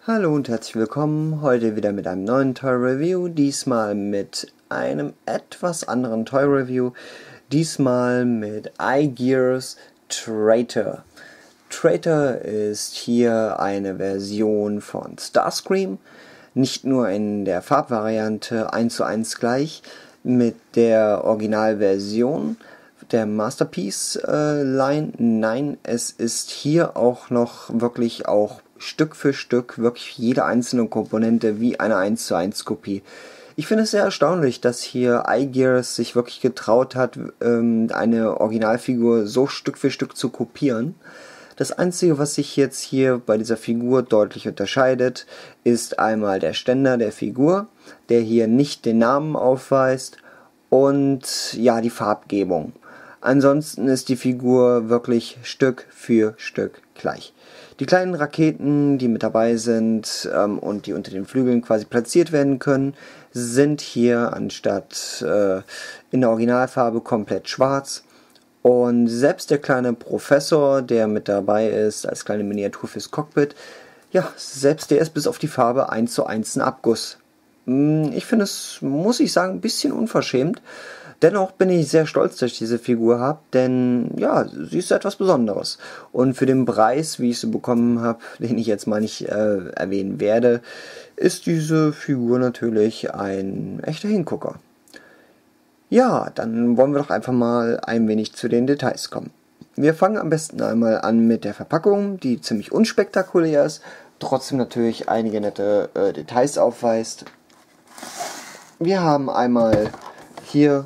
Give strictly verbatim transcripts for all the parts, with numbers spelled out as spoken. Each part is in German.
Hallo und herzlich willkommen, heute wieder mit einem neuen Toy Review, diesmal mit einem etwas anderen Toy Review, diesmal mit iGears Traitor. Traitor ist hier eine Version von Starscream, nicht nur in der Farbvariante eins zu eins gleich mit der Originalversion der Masterpiece äh, Line, nein, es ist hier auch noch wirklich auch Stück für Stück, wirklich jede einzelne Komponente wie eine eins zu eins Kopie. Ich finde es sehr erstaunlich, dass hier iGears sich wirklich getraut hat, ähm, eine Originalfigur so Stück für Stück zu kopieren. Das Einzige, was sich jetzt hier bei dieser Figur deutlich unterscheidet, ist einmal der Ständer der Figur, der hier nicht den Namen aufweist, und ja, die Farbgebung. Ansonsten ist die Figur wirklich Stück für Stück gleich. Die kleinen Raketen, die mit dabei sind ähm, und die unter den Flügeln quasi platziert werden können, sind hier anstatt äh, in der Originalfarbe komplett schwarz. Und selbst der kleine Professor, der mit dabei ist, als kleine Miniatur fürs Cockpit, ja, selbst der ist bis auf die Farbe eins zu eins ein Abguss. Ich finde es, muss ich sagen, ein bisschen unverschämt. Dennoch bin ich sehr stolz, dass ich diese Figur habe, denn ja, sie ist etwas Besonderes. Und für den Preis, wie ich sie bekommen habe, den ich jetzt mal nicht äh, erwähnen werde, ist diese Figur natürlich ein echter Hingucker. Ja, dann wollen wir doch einfach mal ein wenig zu den Details kommen. Wir fangen am besten einmal an mit der Verpackung, die ziemlich unspektakulär ist, trotzdem natürlich einige nette äh, Details aufweist. Wir haben einmal hier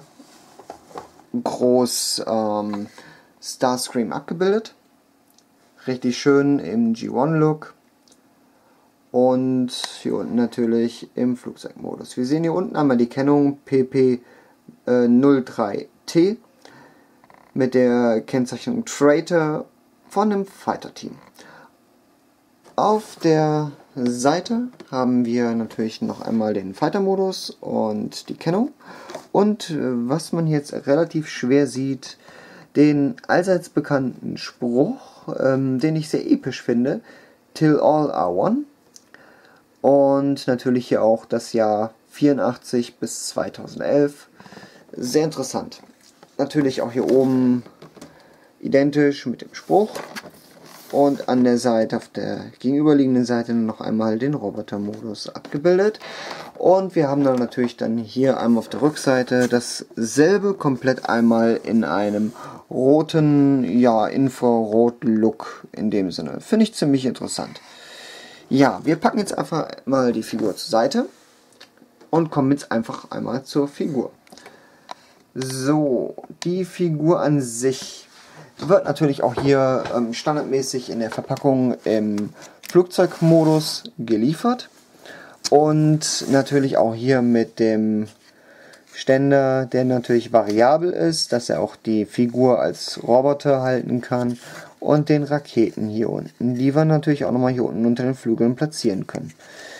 groß ähm, Starscream abgebildet, richtig schön im G eins Look und hier unten natürlich im Flugzeugmodus. Wir sehen hier unten einmal die Kennung P P null drei T mit der Kennzeichnung Traitor von dem Fighter Team. Auf der Seite haben wir natürlich noch einmal den Fighter-Modus und die Kennung. Und was man jetzt relativ schwer sieht, den allseits bekannten Spruch, ähm, den ich sehr episch finde, Till all are one. Und natürlich hier auch das Jahr vierundachtzig bis zweitausendelf. Sehr interessant. Natürlich auch hier oben identisch mit dem Spruch. Und an der Seite, auf der gegenüberliegenden Seite noch einmal den Roboter-Modus abgebildet. Und wir haben dann natürlich dann hier einmal auf der Rückseite dasselbe komplett einmal in einem roten, ja, Infrarot-Look in dem Sinne. Finde ich ziemlich interessant. Ja, wir packen jetzt einfach mal die Figur zur Seite und kommen jetzt einfach einmal zur Figur. So, die Figur an sich wird natürlich auch hier ähm, standardmäßig in der Verpackung im Flugzeugmodus geliefert und natürlich auch hier mit dem Ständer, der natürlich variabel ist, dass er auch die Figur als Roboter halten kann, und den Raketen hier unten, die wir natürlich auch nochmal hier unten unter den Flügeln platzieren können.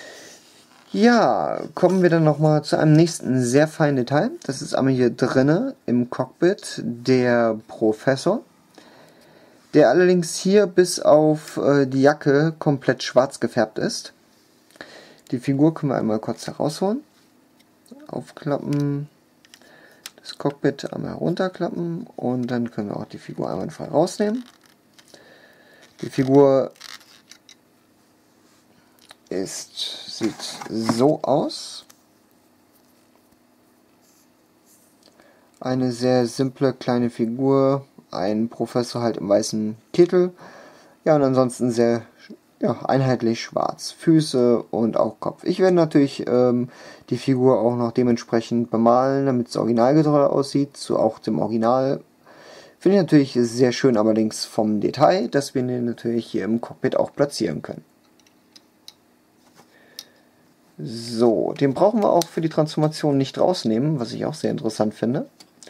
Ja, kommen wir dann nochmal zu einem nächsten sehr feinen Detail. Das ist einmal hier drinne im Cockpit der Professor, der allerdings hier bis auf äh, die Jacke komplett schwarz gefärbt ist. Die Figur können wir einmal kurz herausholen. Aufklappen, das Cockpit einmal runterklappen und dann können wir auch die Figur einmal frei rausnehmen. Die Figur ist, sieht so aus. Eine sehr simple kleine Figur. Ein Professor halt im weißen Kittel. Ja, und ansonsten sehr ja, einheitlich schwarz. Füße und auch Kopf. Ich werde natürlich ähm, die Figur auch noch dementsprechend bemalen, damit es originalgetreu aussieht. So auch dem Original. Finde ich natürlich sehr schön, allerdings vom Detail, dass wir den natürlich hier im Cockpit auch platzieren können. So, den brauchen wir auch für die Transformation nicht rausnehmen, was ich auch sehr interessant finde.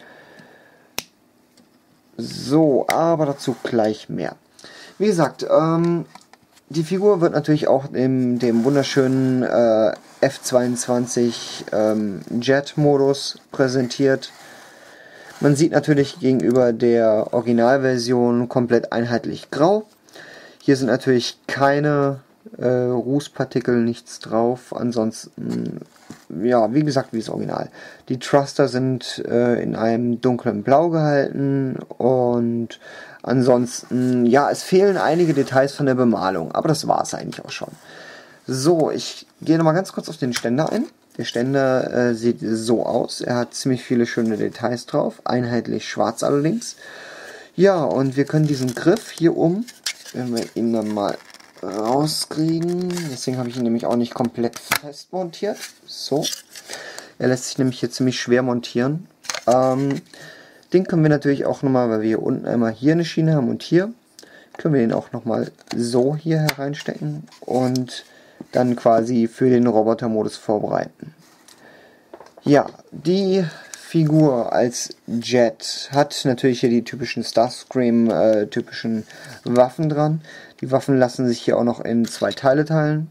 So, aber dazu gleich mehr. Wie gesagt, ähm, die Figur wird natürlich auch in dem wunderschönen äh, F zweiundzwanzig ähm, Jet-Modus präsentiert. Man sieht natürlich gegenüber der Originalversion komplett einheitlich grau. Hier sind natürlich keine äh, Rußpartikel, nichts drauf. Ansonsten, ja, wie gesagt, wie das Original. Die Thruster sind äh, in einem dunklen Blau gehalten und ansonsten, ja, es fehlen einige Details von der Bemalung, aber das war es eigentlich auch schon. So, ich gehe nochmal ganz kurz auf den Ständer ein. Der Ständer äh, sieht so aus. Er hat ziemlich viele schöne Details drauf, einheitlich schwarz allerdings. Ja, und wir können diesen Griff hier um, wenn wir ihn dann mal rauskriegen, deswegen habe ich ihn nämlich auch nicht komplett fest montiert. So, er lässt sich nämlich hier ziemlich schwer montieren. Ähm, den können wir natürlich auch nochmal, weil wir hier unten einmal hier eine Schiene haben und hier, können wir den auch nochmal so hier hereinstecken und dann quasi für den Robotermodus vorbereiten. Ja, die Figur als Jet hat natürlich hier die typischen Starscream äh, typischen Waffen dran. Die Waffen lassen sich hier auch noch in zwei Teile teilen.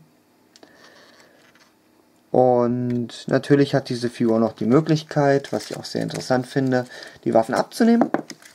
Und natürlich hat diese Figur noch die Möglichkeit, was ich auch sehr interessant finde, die Waffen abzunehmen.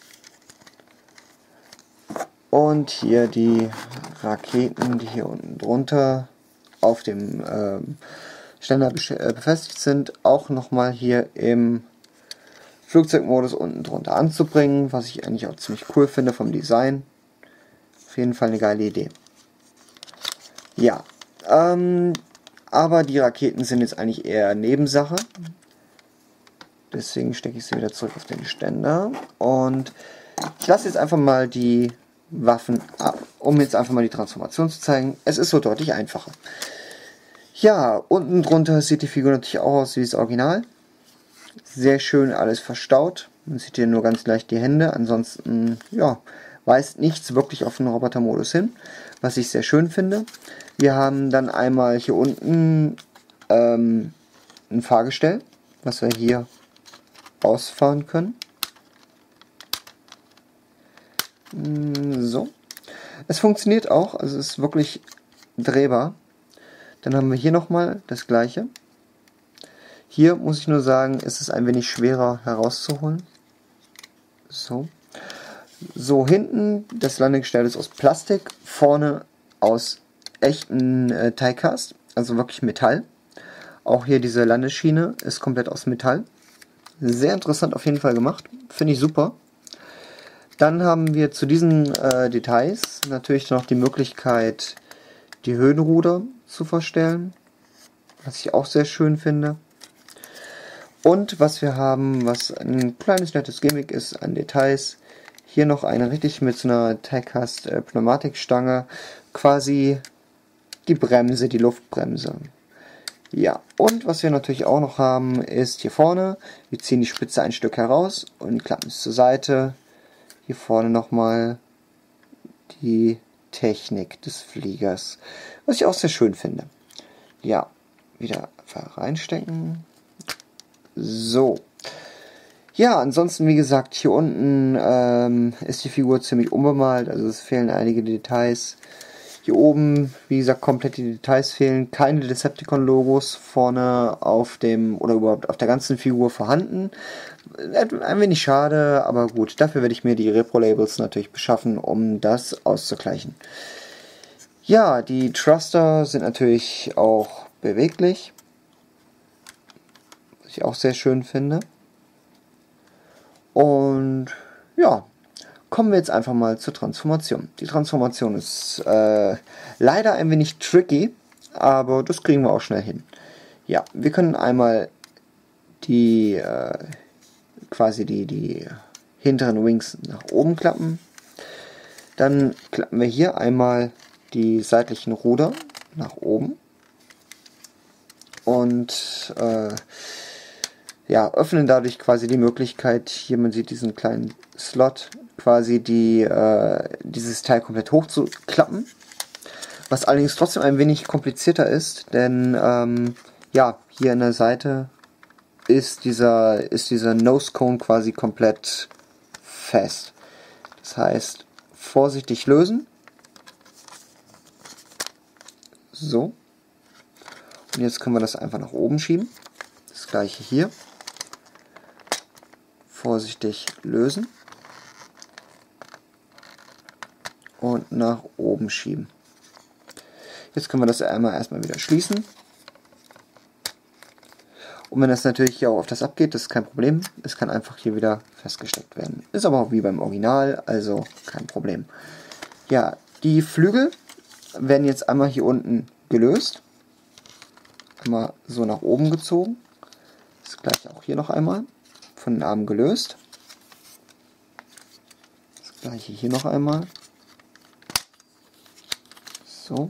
Und hier die Raketen, die hier unten drunter auf dem ähm, Ständer befestigt sind, auch nochmal hier im Flugzeugmodus unten drunter anzubringen, was ich eigentlich auch ziemlich cool finde vom Design. Auf jeden Fall eine geile Idee. Ja, ähm, aber die Raketen sind jetzt eigentlich eher Nebensache. Deswegen stecke ich sie wieder zurück auf den Ständer. Und ich lasse jetzt einfach mal die Waffen ab, um jetzt einfach mal die Transformation zu zeigen. Es ist so deutlich einfacher. Ja, unten drunter sieht die Figur natürlich auch aus wie das Original. Sehr schön alles verstaut. Man sieht hier nur ganz leicht die Hände. Ansonsten, ja, weist nichts wirklich auf den Robotermodus hin, was ich sehr schön finde. Wir haben dann einmal hier unten ähm, ein Fahrgestell, was wir hier ausfahren können. So. Es funktioniert auch, also es ist wirklich drehbar. Dann haben wir hier nochmal das gleiche. Hier muss ich nur sagen, ist es ein wenig schwerer herauszuholen. So. So, hinten das Landegestell ist aus Plastik, vorne aus echten äh, Diecast, also wirklich Metall. Auch hier diese Landeschiene ist komplett aus Metall. Sehr interessant auf jeden Fall gemacht, finde ich super. Dann haben wir zu diesen äh, Details natürlich noch die Möglichkeit, die Höhenruder zu verstellen, was ich auch sehr schön finde. Und was wir haben, was ein kleines nettes Gimmick ist an Details, hier noch eine richtig mit so einer Diecast äh, Pneumatikstange, quasi die Bremse, die Luftbremse. Ja, und was wir natürlich auch noch haben, ist hier vorne, wir ziehen die Spitze ein Stück heraus und klappen es zur Seite. Hier vorne nochmal die Technik des Fliegers, was ich auch sehr schön finde. Ja, wieder einfach reinstecken. So. Ja, ansonsten wie gesagt, hier unten ähm, ist die Figur ziemlich unbemalt, also es fehlen einige Details. Hier oben, wie gesagt, komplett die Details fehlen, keine Decepticon-Logos vorne auf dem, oder überhaupt auf der ganzen Figur vorhanden. Ein wenig schade, aber gut, dafür werde ich mir die Repro-Labels natürlich beschaffen, um das auszugleichen. Ja, die Thruster sind natürlich auch beweglich, was ich auch sehr schön finde. Und ja, kommen wir jetzt einfach mal zur Transformation. Die Transformation ist äh, leider ein wenig tricky, aber das kriegen wir auch schnell hin. Ja, wir können einmal die äh, quasi die, die hinteren Wings nach oben klappen. Dann klappen wir hier einmal die seitlichen Ruder nach oben und äh, ja, öffnen dadurch quasi die Möglichkeit, hier man sieht diesen kleinen Slot, quasi die, äh, dieses Teil komplett hochzuklappen. Was allerdings trotzdem ein wenig komplizierter ist, denn ähm, ja, hier an der Seite ist dieser, ist dieser Nose Cone quasi komplett fest. Das heißt, vorsichtig lösen. So. Und jetzt können wir das einfach nach oben schieben. Das gleiche hier. Vorsichtig lösen. Und nach oben schieben. Jetzt können wir das einmal erstmal wieder schließen. Und wenn das natürlich hier auch auf das abgeht, das ist kein Problem. Es kann einfach hier wieder festgesteckt werden. Ist aber auch wie beim Original, also kein Problem. Ja, die Flügel werden jetzt einmal hier unten gelöst. Einmal so nach oben gezogen. Das gleiche auch hier noch einmal. Von den Armen gelöst. Das gleiche hier noch einmal. So.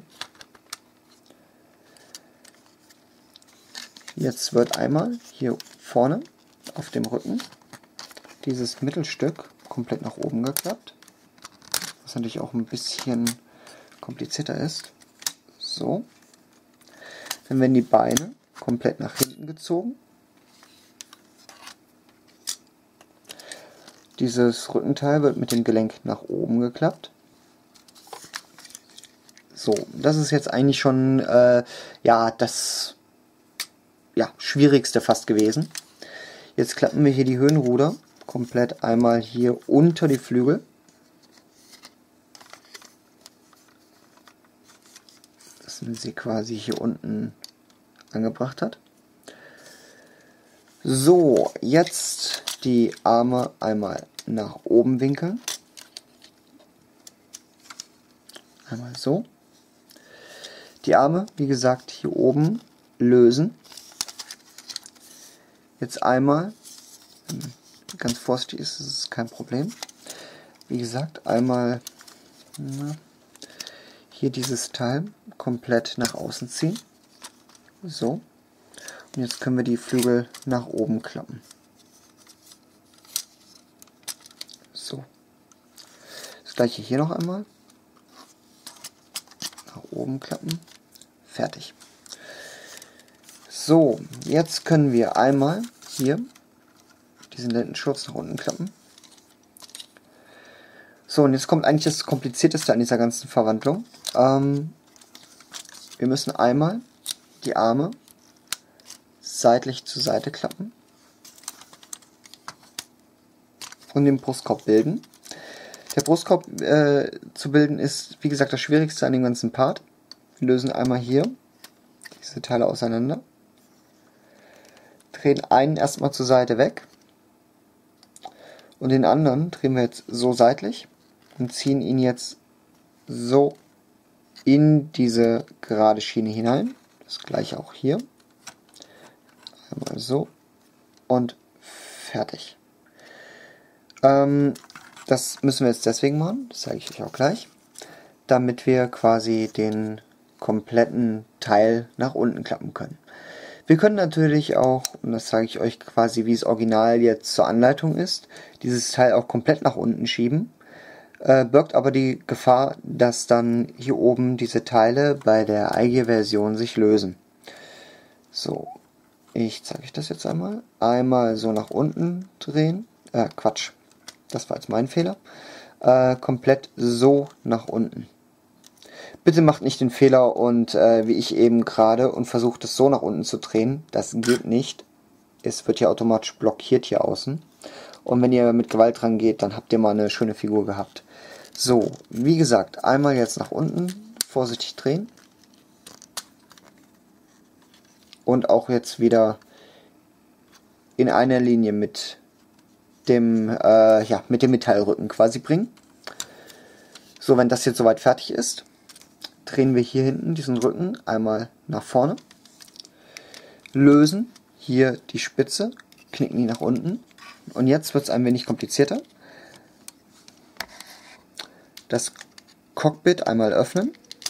Jetzt wird einmal hier vorne auf dem Rücken dieses Mittelstück komplett nach oben geklappt. Was natürlich auch ein bisschen komplizierter ist. So. Dann werden die Beine komplett nach hinten gezogen. Dieses Rückenteil wird mit dem Gelenk nach oben geklappt. So, das ist jetzt eigentlich schon äh, ja, das ja, schwierigste fast gewesen. Jetzt klappen wir hier die Höhenruder komplett einmal hier unter die Flügel. Dass man sie quasi hier unten angebracht hat. So, jetzt die Arme einmal nach oben winkeln. Einmal so. Die Arme, wie gesagt, hier oben lösen. Jetzt einmal, ganz vorsichtig ist es kein Problem. Wie gesagt, einmal na, hier dieses Teil komplett nach außen ziehen. So. Und jetzt können wir die Flügel nach oben klappen. So. Das gleiche hier noch einmal. Nach oben klappen. Fertig. So, jetzt können wir einmal hier diesen Lendenschurz nach unten klappen. So, und jetzt kommt eigentlich das Komplizierteste an dieser ganzen Verwandlung. Ähm, wir müssen einmal die Arme seitlich zur Seite klappen und den Brustkorb bilden. Der Brustkorb äh, zu bilden ist, wie gesagt, das Schwierigste an dem ganzen Part. Wir lösen einmal hier diese Teile auseinander. Drehen einen erstmal zur Seite weg und den anderen drehen wir jetzt so seitlich und ziehen ihn jetzt so in diese gerade Schiene hinein. Das gleiche auch hier. Einmal so und fertig. Ähm, das müssen wir jetzt deswegen machen, das zeige ich euch auch gleich, damit wir quasi den kompletten Teil nach unten klappen können. Wir können natürlich auch, und das zeige ich euch quasi, wie es original jetzt zur Anleitung ist, dieses Teil auch komplett nach unten schieben, äh, birgt aber die Gefahr, dass dann hier oben diese Teile bei der iGear-Version sich lösen. So, ich zeige euch das jetzt einmal. Einmal so nach unten drehen, äh, Quatsch, das war jetzt mein Fehler, äh, komplett so nach unten. Bitte macht nicht den Fehler und äh, wie ich eben gerade und versucht es so nach unten zu drehen. Das geht nicht. Es wird ja automatisch blockiert hier außen. Und wenn ihr mit Gewalt dran geht, dann habt ihr mal eine schöne Figur gehabt. So, wie gesagt, einmal jetzt nach unten, vorsichtig drehen. Und auch jetzt wieder in einer Linie mit dem, äh, ja, mit dem Metallrücken quasi bringen. So, wenn das jetzt soweit fertig ist, drehen wir hier hinten diesen Rücken einmal nach vorne, lösen hier die Spitze, knicken die nach unten und jetzt wird es ein wenig komplizierter. Das Cockpit einmal öffnen,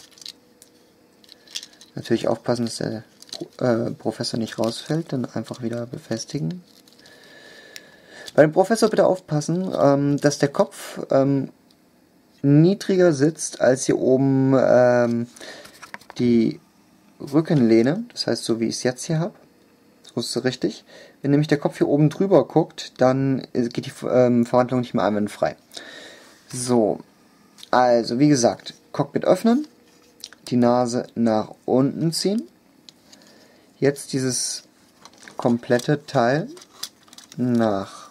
natürlich aufpassen, dass der äh, Professor nicht rausfällt, dann einfach wieder befestigen. Bei dem Professor bitte aufpassen, ähm, dass der Kopf ähm, niedriger sitzt als hier oben ähm, die Rückenlehne, das heißt so wie ich es jetzt hier habe. So ist es richtig. Wenn nämlich der Kopf hier oben drüber guckt, dann geht die ähm, Verwandlung nicht mehr einwandfrei. So, also wie gesagt, Cockpit öffnen, die Nase nach unten ziehen, jetzt dieses komplette Teil nach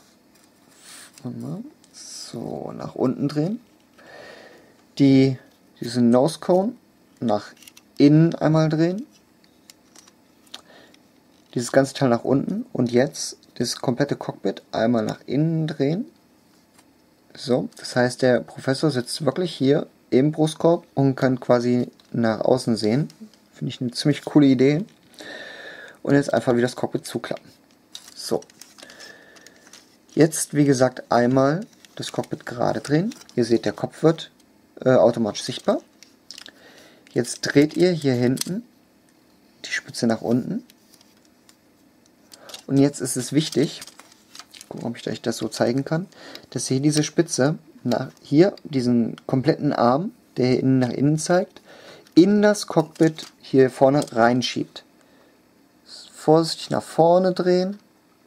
so nach unten drehen. Die, diesen Nose Cone nach innen einmal drehen. Dieses ganze Teil nach unten und jetzt das komplette Cockpit einmal nach innen drehen. So, das heißt, der Professor sitzt wirklich hier im Brustkorb und kann quasi nach außen sehen. Finde ich eine ziemlich coole Idee. Und jetzt einfach wieder das Cockpit zuklappen. So. Jetzt, wie gesagt, einmal das Cockpit gerade drehen. Ihr seht, der Kopf wird äh, automatisch sichtbar. Jetzt dreht ihr hier hinten die Spitze nach unten. Und jetzt ist es wichtig, gucken, ob ich euch das so zeigen kann, dass ihr diese Spitze nach hier, diesen kompletten Arm, der hier innen nach innen zeigt, in das Cockpit hier vorne reinschiebt. Vorsichtig nach vorne drehen,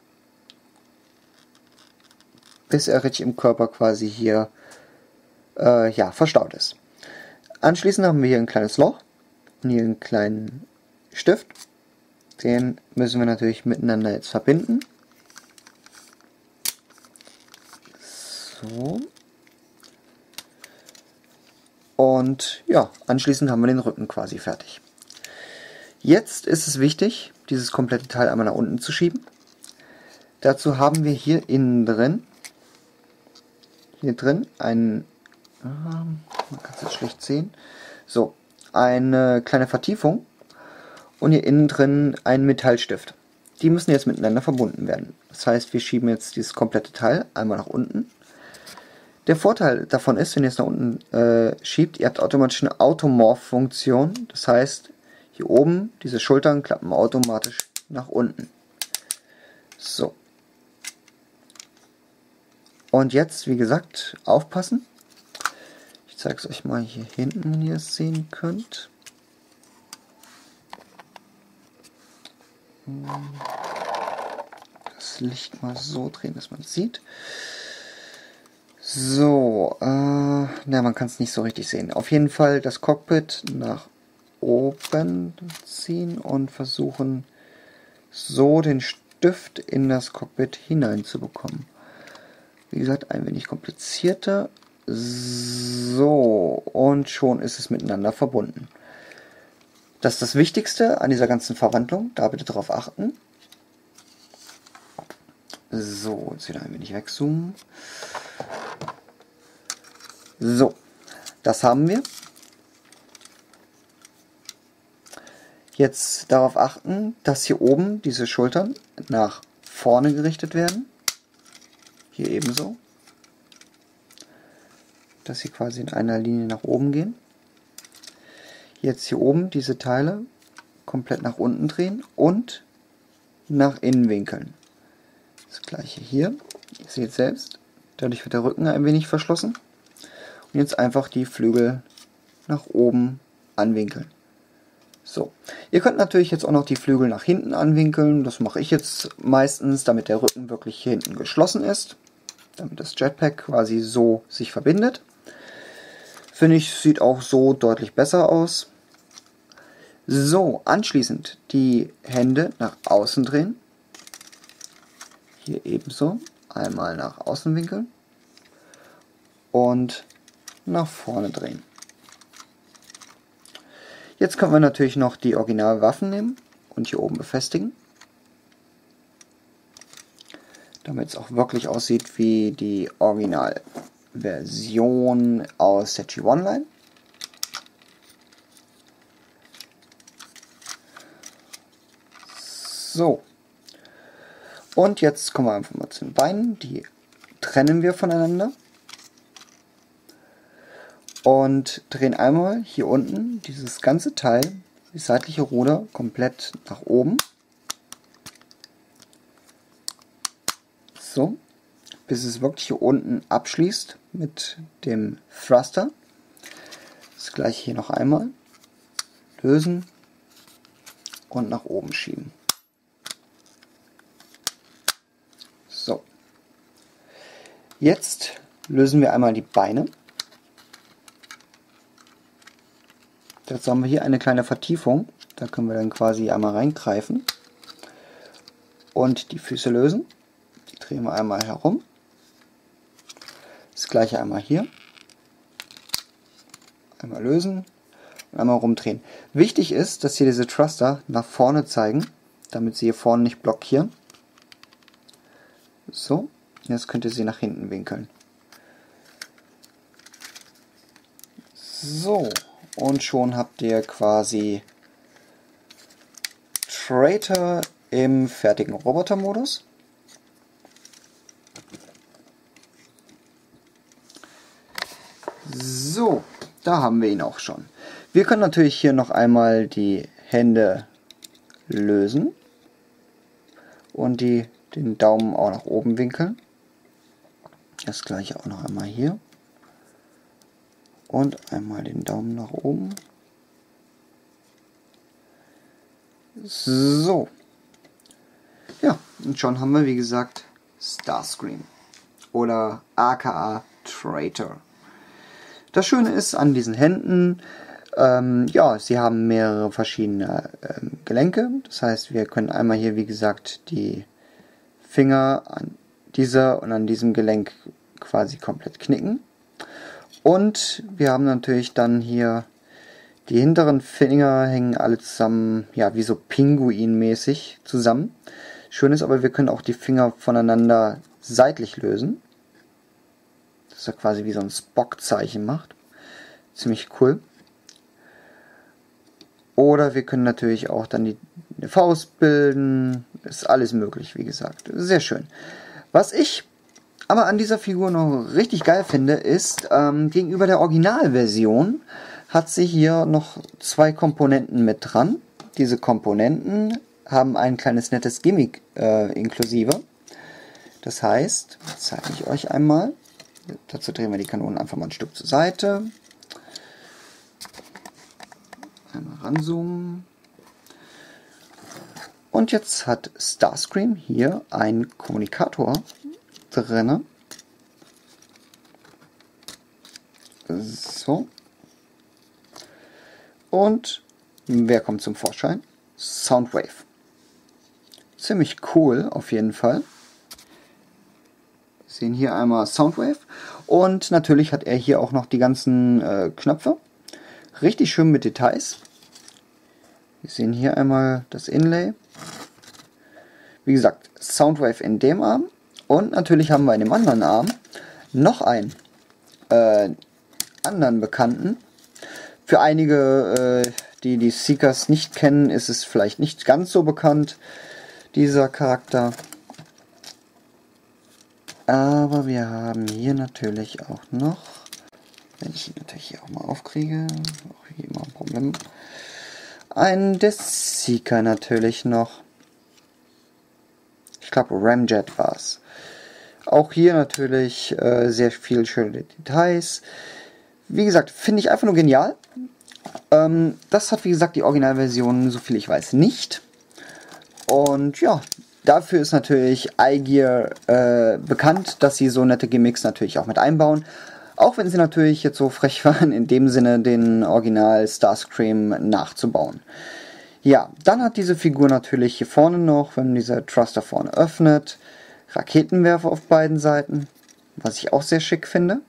bis er richtig im Körper quasi hier äh, ja, verstaut ist. Anschließend haben wir hier ein kleines Loch und hier einen kleinen Stift. Den müssen wir natürlich miteinander jetzt verbinden. So. Und ja, anschließend haben wir den Rücken quasi fertig. Jetzt ist es wichtig, dieses komplette Teil einmal nach unten zu schieben. Dazu haben wir hier innen drin, hier drin ein, man kann es jetzt schlecht sehen, so, eine kleine Vertiefung und hier innen drin einen Metallstift. Die müssen jetzt miteinander verbunden werden. Das heißt, wir schieben jetzt dieses komplette Teil einmal nach unten. Der Vorteil davon ist, wenn ihr es nach unten äh, schiebt, ihr habt automatisch eine Automorph-Funktion. Das heißt, hier oben, diese Schultern klappen automatisch nach unten. So. Und jetzt, wie gesagt, aufpassen. Ich zeige es euch mal hier hinten, wenn ihr es sehen könnt. Das Licht mal so drehen, dass man es sieht. So, äh, na, man kann es nicht so richtig sehen. Auf jeden Fall das Cockpit nach oben ziehen und versuchen, so den Stift in das Cockpit hineinzubekommen. Wie gesagt, ein wenig komplizierter. So, und schon ist es miteinander verbunden. Das ist das Wichtigste an dieser ganzen Verwandlung. Da bitte darauf achten. So, jetzt wieder ein wenig wegzoomen. So, das haben wir. Jetzt darauf achten, dass hier oben diese Schultern nach vorne gerichtet werden. Hier ebenso. Dass sie quasi in einer Linie nach oben gehen. Jetzt hier oben diese Teile komplett nach unten drehen und nach innen winkeln. Das gleiche hier. Ihr seht selbst, dadurch wird der Rücken ein wenig verschlossen. Und jetzt einfach die Flügel nach oben anwinkeln. So, ihr könnt natürlich jetzt auch noch die Flügel nach hinten anwinkeln. Das mache ich jetzt meistens, damit der Rücken wirklich hier hinten geschlossen ist. Damit das Jetpack quasi so sich verbindet. Finde ich, sieht auch so deutlich besser aus. So, anschließend die Hände nach außen drehen. Hier ebenso. Einmal nach außen winkeln. Und nach vorne drehen. Jetzt können wir natürlich noch die Originalwaffen nehmen und hier oben befestigen. Damit es auch wirklich aussieht wie die Originalversion aus der G eins Line. So. Und jetzt kommen wir einfach mal zu den Beinen. Die trennen wir voneinander. Und drehen einmal hier unten dieses ganze Teil, das seitliche Ruder, komplett nach oben. So, bis es wirklich hier unten abschließt mit dem Thruster. Das gleiche hier noch einmal. Lösen und nach oben schieben. So. Jetzt lösen wir einmal die Beine. Dazu haben wir hier eine kleine Vertiefung. Da können wir dann quasi einmal reingreifen und die Füße lösen. Die drehen wir einmal herum. Das gleiche einmal hier. Einmal lösen Einmal rumdrehen. Wichtig ist, dass hier diese Thruster nach vorne zeigen, damit sie hier vorne nicht blockieren. So, jetzt könnt ihr sie nach hinten winkeln. So, und schon habt ihr quasi Traitor im fertigen Robotermodus. So, da haben wir ihn auch schon. Wir können natürlich hier noch einmal die Hände lösen und die, den Daumen auch nach oben winkeln. Das gleiche auch noch einmal hier. Und einmal den Daumen nach oben. So. Ja, und schon haben wir, wie gesagt, Starscream. Oder aka Traitor. Das Schöne ist an diesen Händen, ähm, ja, sie haben mehrere verschiedene ähm, Gelenke. Das heißt, wir können einmal hier, wie gesagt, die Finger an dieser und an diesem Gelenk quasi komplett knicken. Und wir haben natürlich dann hier die hinteren Finger hängen alle zusammen, ja, wie so Pinguin-mäßig zusammen. Schön ist aber, wir können auch die Finger voneinander seitlich lösen. Dass er quasi wie so ein Spock-Zeichen macht. Ziemlich cool. Oder wir können natürlich auch dann die eine Faust bilden. Ist alles möglich, wie gesagt. Sehr schön. Was ich aber an dieser Figur noch richtig geil finde, ist, ähm, gegenüber der Originalversion hat sie hier noch zwei Komponenten mit dran. Diese Komponenten haben ein kleines nettes Gimmick äh, inklusive. Das heißt, zeige ich euch einmal. Dazu drehen wir die Kanonen einfach mal ein Stück zur Seite. Einmal ranzoomen. Und jetzt hat Starscream hier einen Kommunikator drin. So. Und wer kommt zum Vorschein? Soundwave. Ziemlich cool auf jeden Fall. Wir sehen hier einmal Soundwave. Und natürlich hat er hier auch noch die ganzen äh, Knöpfe. Richtig schön mit Details. Wir sehen hier einmal das Inlay. Wie gesagt, Soundwave in dem Arm. Und natürlich haben wir in dem anderen Arm noch einen äh, anderen Bekannten. Für einige, äh, die die Seekers nicht kennen, ist es vielleicht nicht ganz so bekannt, dieser Charakter. Aber wir haben hier natürlich auch noch, wenn ich ihn natürlich hier auch mal aufkriege, auch hier immer ein Problem, einen des Seeker natürlich noch. Ich glaube Ramjet war es. Auch hier natürlich äh, sehr viel schöne Details. Wie gesagt, finde ich einfach nur genial. Ähm, das hat wie gesagt die Originalversion, soviel ich weiß, nicht. Und ja, dafür ist natürlich iGear äh, bekannt, dass sie so nette Gimmicks natürlich auch mit einbauen. Auch wenn sie natürlich jetzt so frech waren, in dem Sinne den Original Starscream nachzubauen. Ja, dann hat diese Figur natürlich hier vorne noch, wenn dieser Thruster vorne öffnet, Raketenwerfer auf beiden Seiten, was ich auch sehr schick finde.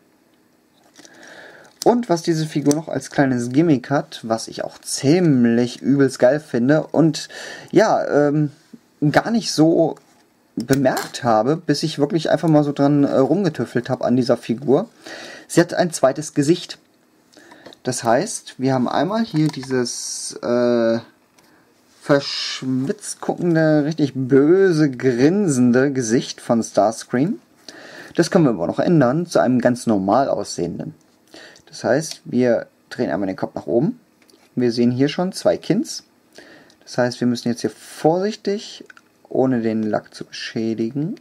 Und was diese Figur noch als kleines Gimmick hat, was ich auch ziemlich übelst geil finde und ja, ähm, gar nicht so bemerkt habe, bis ich wirklich einfach mal so dran äh, rumgetüffelt habe an dieser Figur. Sie hat ein zweites Gesicht. Das heißt, wir haben einmal hier dieses äh, verschwitzt guckende, richtig böse, grinsende Gesicht von Starscream. Das können wir aber noch ändern zu einem ganz normal aussehenden. Das heißt, wir drehen einmal den Kopf nach oben. Wir sehen hier schon zwei Kins. Das heißt, wir müssen jetzt hier vorsichtig, ohne den Lack zu beschädigen,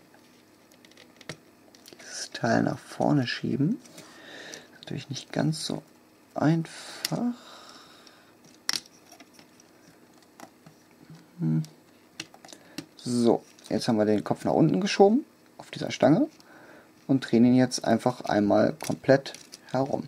dieses Teil nach vorne schieben. Natürlich nicht ganz so einfach. Hm. So, jetzt haben wir den Kopf nach unten geschoben, auf dieser Stange, und drehen ihn jetzt einfach einmal komplett herum.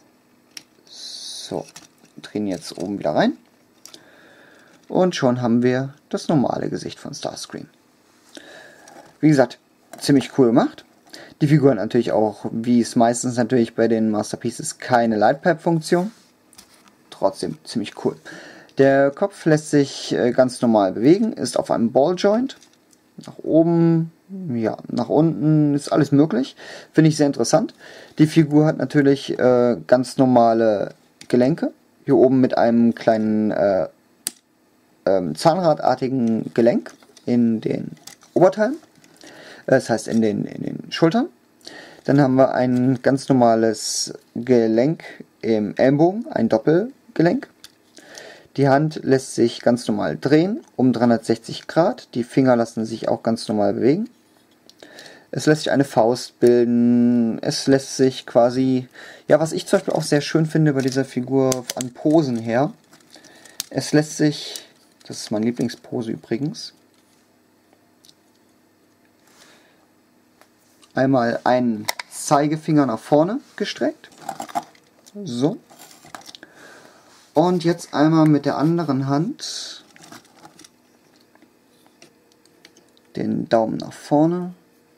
So, drehen jetzt oben wieder rein. Und schon haben wir das normale Gesicht von Starscream. Wie gesagt, ziemlich cool gemacht. Die Figur hat natürlich auch, wie es meistens natürlich bei den Masterpieces, keine Lightpipe-Funktion. trotzdem ziemlich cool. Der Kopf lässt sich äh, ganz normal bewegen, ist auf einem Balljoint. Nach oben, ja, nach unten ist alles möglich. Finde ich sehr interessant. Die Figur hat natürlich äh, ganz normale Gelenke. Hier oben mit einem kleinen äh, äh, zahnradartigen Gelenk in den Oberteilen. Das heißt in den, in den Schultern. Dann haben wir ein ganz normales Gelenk im Ellenbogen, ein Doppelgelenk. Die Hand lässt sich ganz normal drehen, um dreihundertsechzig Grad. Die Finger lassen sich auch ganz normal bewegen. Es lässt sich eine Faust bilden. Es lässt sich quasi, ja, was ich zum Beispiel auch sehr schön finde bei dieser Figur an Posen her. Es lässt sich, das ist meine Lieblingspose übrigens, einmal einen Zeigefinger nach vorne gestreckt. So. Und jetzt einmal mit der anderen Hand den Daumen nach vorne.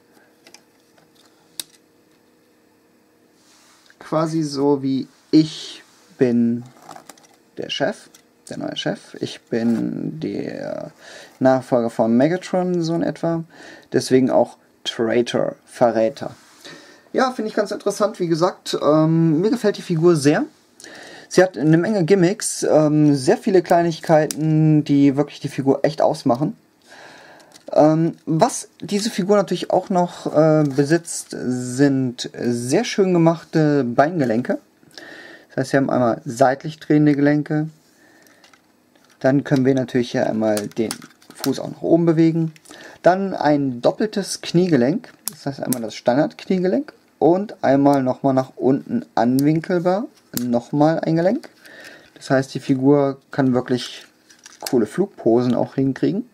Quasi so wie ich bin der Chef, der neue Chef. Ich bin der Nachfolger von Megatron, so in etwa. Deswegen auch Traitor, Verräter. Ja, finde ich ganz interessant, wie gesagt. Ähm, mir gefällt die Figur sehr. Sie hat eine Menge Gimmicks, ähm, sehr viele Kleinigkeiten, die wirklich die Figur echt ausmachen. Ähm, was diese Figur natürlich auch noch äh, besitzt, sind sehr schön gemachte Beingelenke. Das heißt, wir haben einmal seitlich drehende Gelenke. Dann können wir natürlich hier einmal den Fuß auch nach oben bewegen. Dann ein doppeltes Kniegelenk, das heißt einmal das Standard-Kniegelenk und einmal nochmal nach unten anwinkelbar. Nochmal ein Gelenk. Das heißt, die Figur kann wirklich coole Flugposen auch hinkriegen.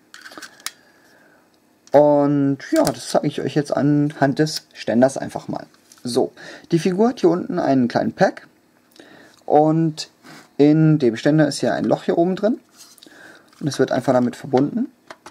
Und ja, das zeige ich euch jetzt anhand des Ständers einfach mal. So, die Figur hat hier unten einen kleinen Pack. Und in dem Ständer ist hier ein Loch hier oben drin. Und es wird einfach damit verbunden.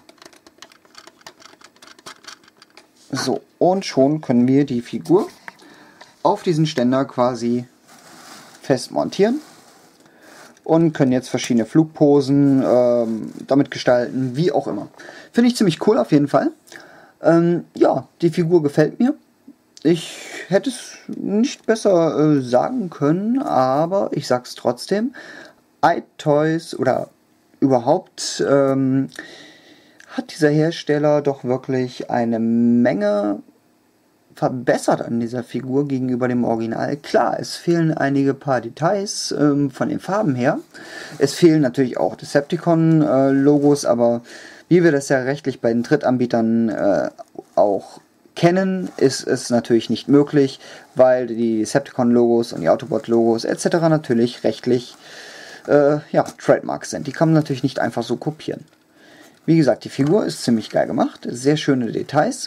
So, und schon können wir die Figur auf diesen Ständer quasi fest montieren und können jetzt verschiedene Flugposen ähm, damit gestalten, wie auch immer. Finde ich ziemlich cool auf jeden Fall. Ähm, ja, die Figur gefällt mir. Ich hätte es nicht besser äh, sagen können, aber ich sag's trotzdem. iToys oder überhaupt ähm, hat dieser Hersteller doch wirklich eine Menge verbessert an dieser Figur gegenüber dem Original. Klar, es fehlen einige paar Details ähm, von den Farben her. Es fehlen natürlich auch Decepticon-Logos, äh, aber wie wir das ja rechtlich bei den Drittanbietern äh, auch kennen, ist es natürlich nicht möglich, weil die Decepticon-Logos und die Autobot-Logos et cetera natürlich rechtlich äh, ja, Trademarks sind. Die kann man natürlich nicht einfach so kopieren. Wie gesagt, die Figur ist ziemlich geil gemacht, sehr schöne Details.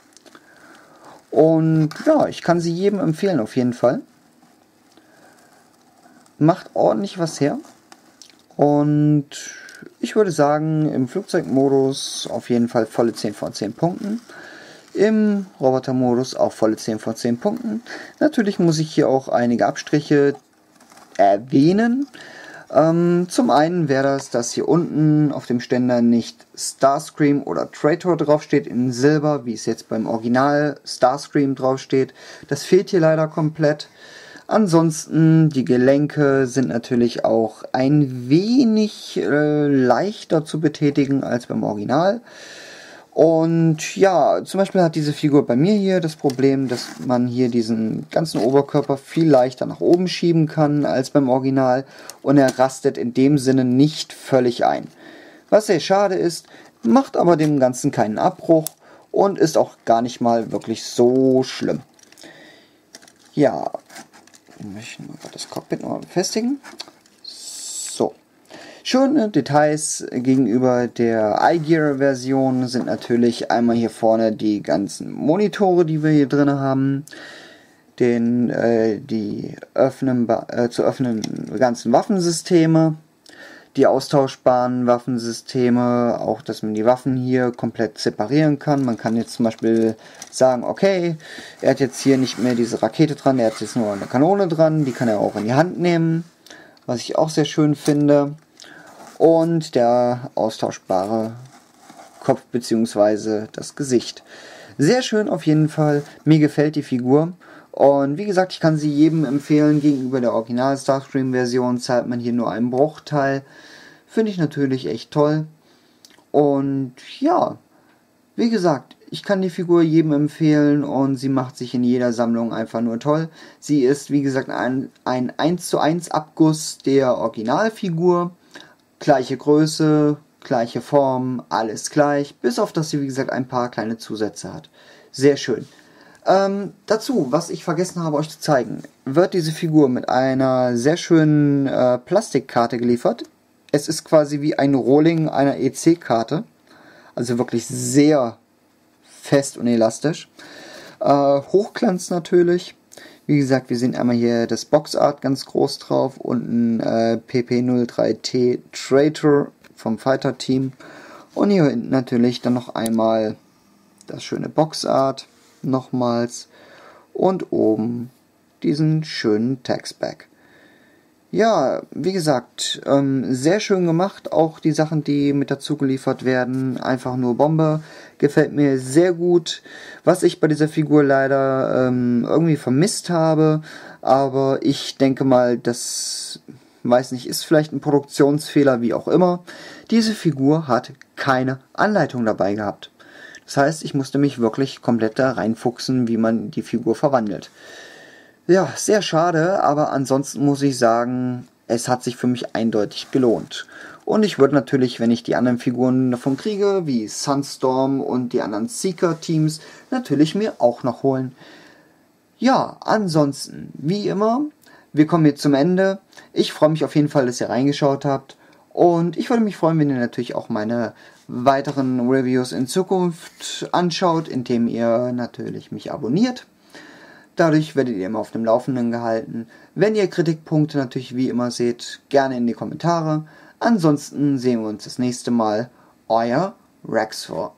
Und ja, ich kann sie jedem empfehlen auf jeden Fall. Macht ordentlich was her. Und ich würde sagen, im Flugzeugmodus auf jeden Fall volle zehn von zehn Punkten. Im Robotermodus auch volle zehn von zehn Punkten. Natürlich muss ich hier auch einige Abstriche erwähnen. Ähm, zum einen wäre das, dass hier unten auf dem Ständer nicht Starscream oder Traitor draufsteht in Silber, wie es jetzt beim Original Starscream draufsteht. Das fehlt hier leider komplett. Ansonsten, die Gelenke sind natürlich auch ein wenig äh, leichter zu betätigen als beim Original. Und ja, zum Beispiel hat diese Figur bei mir hier das Problem, dass man hier diesen ganzen Oberkörper viel leichter nach oben schieben kann als beim Original. Und er rastet in dem Sinne nicht völlig ein. Was sehr schade ist, macht aber dem Ganzen keinen Abbruch und ist auch gar nicht mal wirklich so schlimm. Ja, wir möchten das Cockpit nochmal befestigen. So. Schöne Details gegenüber der iGear-Version sind natürlich einmal hier vorne die ganzen Monitore, die wir hier drin haben, den, äh, die öffnen, äh, zu öffnenden ganzen Waffensysteme, die austauschbaren Waffensysteme, auch dass man die Waffen hier komplett separieren kann. Man kann jetzt zum Beispiel sagen, okay, er hat jetzt hier nicht mehr diese Rakete dran, er hat jetzt nur eine Kanone dran, die kann er auch in die Hand nehmen. was ich auch sehr schön finde. Und der austauschbare Kopf bzw. das Gesicht. Sehr schön auf jeden Fall. Mir gefällt die Figur. Und wie gesagt, ich kann sie jedem empfehlen. Gegenüber der Original Starscream-Version zahlt man hier nur einen Bruchteil. Finde ich natürlich echt toll. Und ja, wie gesagt, ich kann die Figur jedem empfehlen und sie macht sich in jeder Sammlung einfach nur toll. Sie ist, wie gesagt, ein, ein eins zu eins Abguss der Originalfigur. Gleiche Größe, gleiche Form, alles gleich. Bis auf, dass sie, wie gesagt, ein paar kleine Zusätze hat. Sehr schön. Ähm, dazu, was ich vergessen habe euch zu zeigen, wird diese Figur mit einer sehr schönen äh, Plastikkarte geliefert. Es ist quasi wie ein Rohling einer E C-Karte. Also wirklich sehr fest und elastisch. Äh, Hochglanz natürlich. Wie gesagt, wir sehen einmal hier das Boxart ganz groß drauf und ein äh, P P null drei T Traitor vom Fighter Team. Und hier hinten natürlich dann noch einmal das schöne Boxart nochmals und oben diesen schönen Textback. Ja, wie gesagt, ähm, sehr schön gemacht, auch die Sachen, die mit dazu geliefert werden, einfach nur Bombe, gefällt mir sehr gut. Was ich bei dieser Figur leider ähm, irgendwie vermisst habe, aber ich denke mal, das, weiß nicht, ist vielleicht ein Produktionsfehler, wie auch immer. Diese Figur hat keine Anleitung dabei gehabt. Das heißt, ich musste mich wirklich komplett da reinfuchsen, wie man die Figur verwandelt. Ja, sehr schade, aber ansonsten muss ich sagen, es hat sich für mich eindeutig gelohnt. Und ich würde natürlich, wenn ich die anderen Figuren davon kriege, wie Sunstorm und die anderen Seeker-Teams, natürlich mir auch noch holen. Ja, ansonsten, wie immer, wir kommen jetzt zum Ende. Ich freue mich auf jeden Fall, dass ihr reingeschaut habt. Und ich würde mich freuen, wenn ihr natürlich auch meine weiteren Reviews in Zukunft anschaut, indem ihr natürlich mich abonniert. Dadurch werdet ihr immer auf dem Laufenden gehalten. Wenn ihr Kritikpunkte natürlich wie immer seht, gerne in die Kommentare. Ansonsten sehen wir uns das nächste Mal. Euer Rexfor.